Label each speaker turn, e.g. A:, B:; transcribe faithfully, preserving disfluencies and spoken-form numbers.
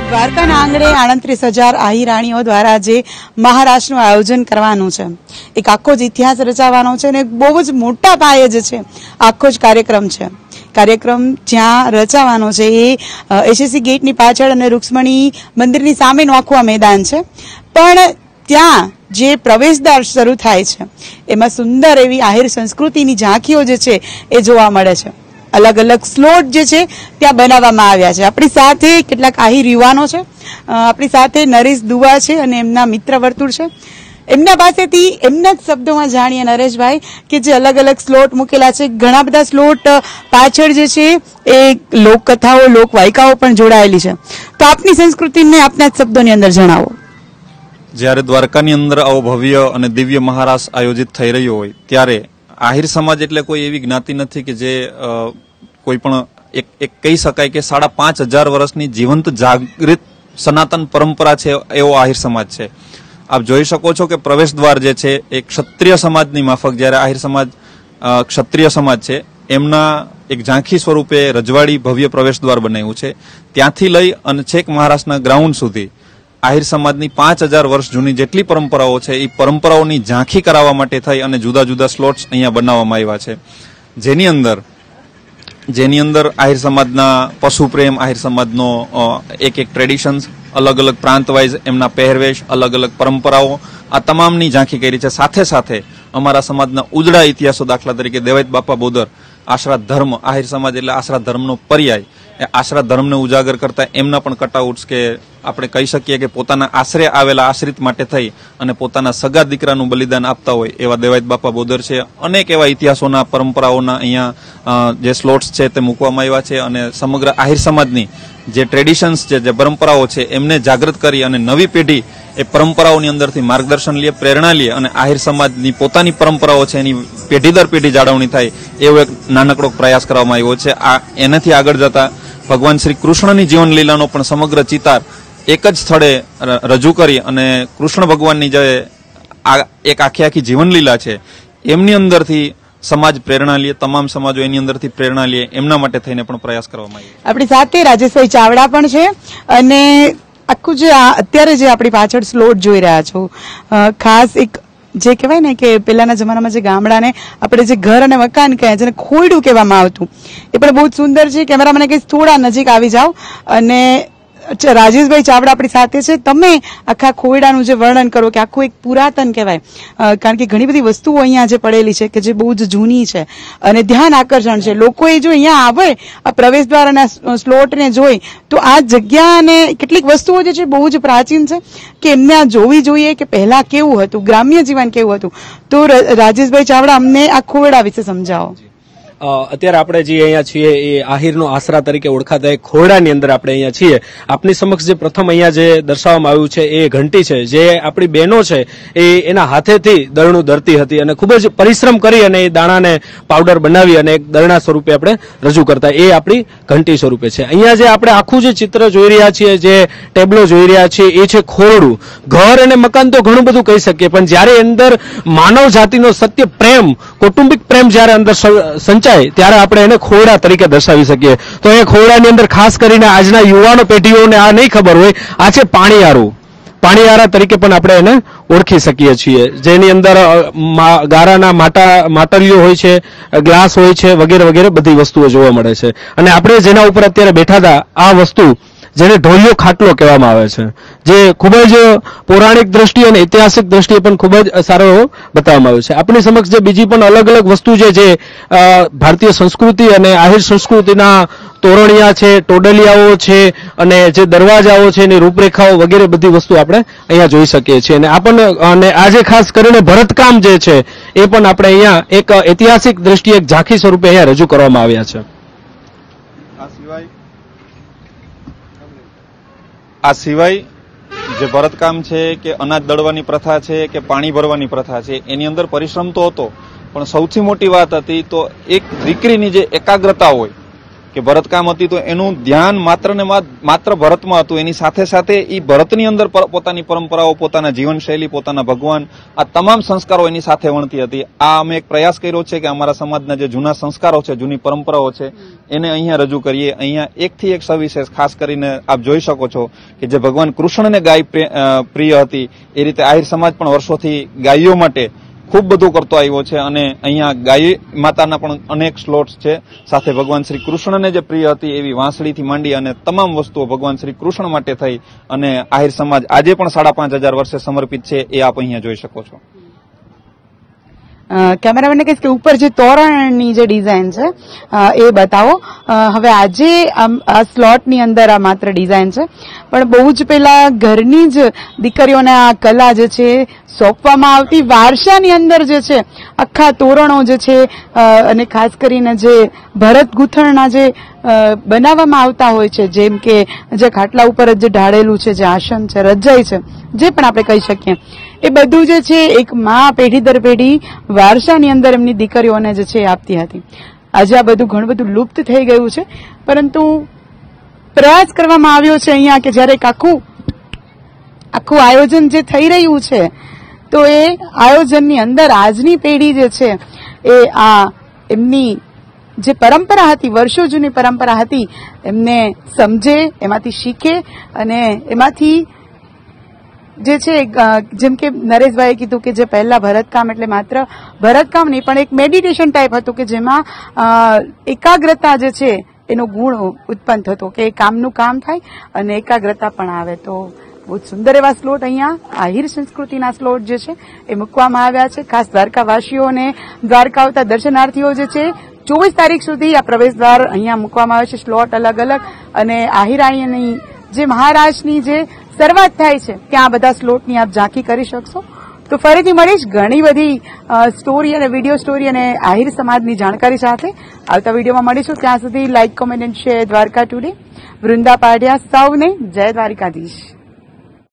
A: દ્વારકાના આંગણે આડત્રીસ હજાર આહિરાણીઓ દ્વારા જે મહારાષ્ટ્રનું આયોજન કરવાનું છે, એક આખો જ ઇતિહાસ રચાવાનો છે અને બહુ જ મોટા પાયે જે છે આખો જ કાર્યક્રમ છે. કાર્યક્રમ જ્યાં રચાવાનો છે એ એસએસસી ગેટની પાછળ અને રૂક્ષ્મણી મંદિરની સામેનું આખું આ મેદાન છે. પણ ત્યાં જે પ્રવેશદ્વાર શરૂ થાય છે એમાં સુંદર એવી આહિર સંસ્કૃતિની ઝાંખીઓ જે છે એ જોવા મળે છે. અલગ અલગ સ્લોટ જે છે ત્યાં બનાવવામાં આવ્યા છે. આપણી સાથે કેટલાક આહિર યુવાનો છે, આપણી સાથે નરેશ દુવા છે અને એમના મિત્ર વર્તુળ છે. એમના પાસેથી એમના જ શબ્દોમાં જાણીએ નરેશભાઈ કે જે અલગ અલગ સ્લોટ મૂકેલા છે, ઘણા બધા સ્લોટ પાછળ જે છે એ લોકકથાઓ લોકવાયકાઓ પણ જોડાયેલી છે. તો આપની સંસ્કૃતિને આપના જ શબ્દોની અંદર જણાવો.
B: જ્યારે દ્વારકાની અંદર આવો ભવ્ય અને દિવ્ય મહારાસ આયોજિત થઈ રહ્યો હોય ત્યારે આહિર સમાજ એટલે કોઈ એવી જ્ઞાતિ નથી કે જે કોઈ પણ એક એક કહી શકાય કે સાડા પાંચ હજાર વર્ષની જીવંત જાગૃત સનાતન પરંપરા છે એવો આહિર સમાજ છે. આપ જોઈ શકો છો કે પ્રવેશ દ્વાર જે છે એ ક્ષત્રિય સમાજની માફક, જ્યારે આહિર સમાજ ક્ષત્રિય સમાજ છે એમના એક ઝાંખી સ્વરૂપે રજવાડી ભવ્ય પ્રવેશ દ્વાર બનાવ્યું છે. ત્યાંથી લઈ અને છેક મહારાષ્ટ્રના ગ્રાઉન્ડ સુધી આહિર સમાજની પાંચ હજાર વર્ષ જૂની જેટલી પરંપરાઓ છે એ પરંપરાઓની ઝાંખી કરાવવા માટે થઈ અને જુદા જુદા સ્લોટ્સ અહીંયા બનાવવામાં આવ્યા છે. જેની અંદર જેની અંદર આહિર સમાજના પશુ પ્રેમ, આહિર સમાજનો એક એક ટ્રેડિશન્સ, અલગ અલગ પ્રાંત વાઇઝ એમના પહેરવેશ, અલગ અલગ પરંપરાઓ, આ તમામની ઝાંખી કરી છે. સાથે સાથે અમારા સમાજના ઉજળા ઇતિહાસો, દાખલા તરીકે દેવાયત બાપા બોદર, આશરા ધર્મ, આહિર સમાજ એટલે આશરા ધર્મનો પર્યાય, એ આશરા ધર્મને ઉજાગર કરતા એમના પણ કટઆઉટ્સ કે આપણે કહી શકીએ કે પોતાના આશરે આવેલા આશ્રિત માટે થઈ અને પોતાના સગા દીકરાનું બલિદાન આપતા હોય એવા દેવાયત બાપા બોદર છે. અનેક એવા ઇતિહાસોના, પરંપરાઓના અહીંયા જે સ્લોટ્સ છે તે મૂકવામાં આવ્યા છે અને સમગ્ર આહિર સમાજની જે ટ્રેડિશન્સ છે, જે પરંપરાઓ છે એમને જાગૃત કરી અને નવી પેઢી એ પરંપરાઓની અંદરથી માર્ગદર્શન લે, પ્રેરણા લે અને આહિર સમાજની પોતાની પરંપરાઓ છે એની પેઢી દર પેઢી જાળવણી થાય એવો એક નાનકડો પ્રયાસ કરવામાં આવ્યો છે. આ એનાથી આગળ જતા ભગવાન શ્રી કૃષ્ણની જીવન લીલાનો પણ સમગ્ર ચિતાર એક જ સ્થળે રજૂ કરી અને કૃષ્ણ ભગવાનની જે એક આખી આખી જીવન લીલા છે એમની અંદરથી સમાજ પ્રેરણા લે, તમામ સમાજો એની અંદરથી પ્રેરણા લે, એમના માટે થઈને પણ પ્રયાસ કરવામાં આવ્યો.
A: આપણી સાથે રાજેશભાઈ ચાવડા પણ છે અને આખું જે અત્યારે જે આપણી પાછળ સ્લોટ જોઈ રહ્યા છો, ખાસ એક જે કહેવાય ને કે પહેલાના જમાનામાં જે ગામડાને આપણે જે ઘર અને મકાન કહે જેને ખોયડું કહેવામાં આવતું, એ પણ બહુ જ સુંદર છે. કેમેરા મને કહીશ થોડા નજીક આવી જાઓ. અને રાજેશભાઈ ચાવડા આપણી સાથે છે. તમે આખા ખોયડાનું જે વર્ણન કરો કે આખું એક પુરાતન કહેવાય, કારણ કે ઘણી બધી વસ્તુઓ અહીંયા જે પડેલી છે કે જે બહુ જ જૂની છે અને ધ્યાન આકર્ષણ છે. લોકોએ જો અહીંયા આવે આ પ્રવેશ દ્વાર અને સ્લોટને જોઈ તો આ જગ્યા અને કેટલીક વસ્તુઓ જે છે બહુ જ પ્રાચીન છે કે એમને આ જોવી જોઈએ કે પહેલા કેવું હતું, ગ્રામ્ય જીવન કેવું હતું. તો રાજેશભાઈ ચાવડા અમને આ ખોયડા વિશે સમજાવો.
C: અત્યારે આપણે જે અહીંયા છીએ એ આહિરનો આશરા તરીકે ઓળખાતા એક ખોરડાની અંદર આપણે અહીંયા છીએ. આપની સમક્ષ જે પ્રથમ અહીંયા જે દર્શાવવામાં આવ્યું છે એ ઘંટી છે, જે આપણી બહેનો છે એ એના હાથેથી દળનું દળતી હતી અને ખૂબ જ પરિશ્રમ કરી અને એ દાણાને પાવડર બનાવી અને એક દળના સ્વરૂપે આપણે રજૂ કરતા, એ આપણી ઘંટી સ્વરૂપે છે. અહીંયા જે આપણે આખું જે ચિત્ર જોઈ રહ્યા છીએ, જે ટેબલો જોઈ રહ્યા છીએ, એ છે ખોરડું. ઘર અને મકાન તો ઘણું બધું કહી શકીએ, પણ જયારે અંદર માનવ જાતિનો સત્ય પ્રેમ, કૌટુંબિક પ્રેમ જયારે અંદર સંચાર ત્યારે આપણે એને ખોરડા તરીકે દર્શાવી શકીએ. તો એ ખોરડાની અંદર ખાસ કરીને આજના યુવાનો પેઢીઓને આ નહીં ખબર હોય, આ છે પાણીયારું. પાણીયારા તરીકે પણ આપણે એને ઓળખી શકીએ છીએ, જેની અંદર ગારાના માટા માટલીઓ હોય છે, ગ્લાસ હોય છે, વગેરે વગેરે બધી વસ્તુઓ જોવા મળે છે. અને આપણે જેના ઉપર અત્યારે બેઠા હતા આ વસ્તુ જેને ઢોલિયો ખાટલો કહેવામાં આવે છે, જે ખૂબ જ પૌરાણિક દ્રષ્ટિએ અને ઐતિહાસિક દ્રષ્ટિએ પણ ખૂબ જ સારો બતાવવામાં આવ્યો છે. આપણી સમક્ષ જે બીજી પણ અલગ અલગ વસ્તુ છે જે ભારતીય સંસ્કૃતિ અને આહિર સંસ્કૃતિના તોરણિયા છે, ટોડલિયાઓ છે અને જે દરવાજાઓ છે એની રૂપરેખાઓ વગેરે બધી વસ્તુ આપણે અહીંયા જોઈ શકીએ છીએ. અને આપણને અને આજે ખાસ કરીને ભરતકામ જે છે એ પણ આપણે અહીંયા એક ઐતિહાસિક દ્રષ્ટિએ એક ઝાંખી સ્વરૂપે અહીંયા રજૂ કરવામાં આવ્યા છે.
B: આ સિવાય જે ભરતકામ છે કે અનાજ દળવાની પ્રથા છે કે પાણી ભરવાની પ્રથા છે એની અંદર પરિશ્રમ તો હતો, પણ સૌથી મોટી વાત હતી તો એક દીકરીની જે એકાગ્રતા હોય કે ભરતકામ હતી તો એનું ધ્યાન માત્ર ને માત્ર ભરતમાં હતું. એની સાથે સાથે એ ભરતની અંદર પોતાની પરંપરાઓ, પોતાના જીવનશૈલી, પોતાના ભગવાન, આ તમામ સંસ્કારો એની સાથે વણતી હતી. આ અમે એક પ્રયાસ કર્યો છે કે અમારા સમાજના જે જૂના સંસ્કારો છે, જૂની પરંપરાઓ છે, એને અહીંયા રજૂ કરીએ. અહીંયા એકથી એક સવિશેષ ખાસ કરીને આપ જોઈ શકો છો કે જે ભગવાન કૃષ્ણને ગાય પ્રિય હતી એ રીતે આહિર સમાજ પણ વર્ષોથી ગાયો માટે ખૂબ બધું કરતો આવ્યો છે અને અહીંયા ગાય માતાના પણ અનેક સ્લોટ્સ છે. સાથે ભગવાન શ્રી કૃષ્ણને જે પ્રિય હતી એવી વાંસળીથી માંડી અને તમામ વસ્તુઓ ભગવાન શ્રી કૃષ્ણ માટે થઈ અને આહિર સમાજ આજે પણ સાડા પાંચ હજાર વર્ષે સમર્પિત છે, એ આપ અહીંયા જોઈ શકો છો.
A: કેમેરામેનને કહીશ કે ઉપર જે તોરણની જે ડિઝાઇન છે એ બતાવો. હવે આજે આ સ્લોટની અંદર આ માત્ર ડિઝાઇન છે, પણ બહુ જ પેલા ઘરની જ દીકરીઓને આ કલા જે છે સોંપવામાં આવતી. વારસાની અંદર જે છે આખા તોરણો જે છે અને ખાસ કરીને જે ભરત ગૂંથણના જે બનાવવામાં આવતા હોય છે, જેમ કે જે ખાટલા ઉપર જે ઢાળેલું છે, જે આસન છે, રજાઈ છે, જે પણ આપણે કહી શકીએ, એ બધું જે છે એક માં પેઢી દર પેઢી વારસાની અંદર એમની દીકરીઓને જે છે આપતી હતી. આજે આ બધું ઘણું બધું લુપ્ત થઈ ગયું છે, પરંતુ પ્રયાસ કરવામાં આવ્યો છે અહીંયા કે જયારે એક આખું આખું આયોજન જે થઈ રહ્યું છે તો એ આયોજનની અંદર આજની પેઢી જે છે એ આ એમની જે પરંપરા હતી, વર્ષો જૂની પરંપરા હતી, એમને સમજે, એમાંથી શીખે અને એમાંથી જે છે જેમ કે નરેશભાઈએ કીધું કે જે પહેલા ભરતકામ એટલે માત્ર ભરતકામ નહીં પણ એક મેડિટેશન ટાઈપ હતું કે જેમાં એકાગ્રતા જે છે એનો ગુણ ઉત્પન્ન થતો કે કામનું કામ થાય અને એકાગ્રતા પણ આવે. તો બહુ સુંદર એવા સ્લોટ અહીંયા આહિર સંસ્કૃતિના સ્લોટ જે છે એ મૂકવામાં આવ્યા છે. ખાસ દ્વારકાવાસીઓને દ્વારકા આવતા દર્શનાર્થીઓ જે છે ચોવીસ તારીખ સુધી આ પ્રવેશ દ્વાર અહીંયા મૂકવામાં આવે છે. સ્લોટ અલગ અલગ અને આહિરાણીની જે મહારાજની જે શરૂઆત થાય છે ત્યાં બધા સ્લોટની આપ ઝાંખી કરી શકશો. તો ફરીથી મળીશ ઘણી બધી સ્ટોરી અને વિડીયો સ્ટોરી અને આહિર સમાજની જાણકારી સાથે. આવતા વિડીયોમાં મળીશું. ત્યાં સુધી like, comment and share. Dwarka today, Vrunda Padiya. સૌને જય દ્વારકાધીશ.